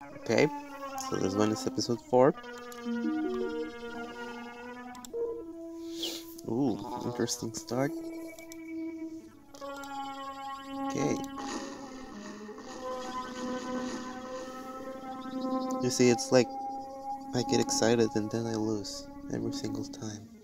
Okay, so this one is episode 4. Ooh, interesting start. Okay. You see, it's like I get excited and then I lose every single time.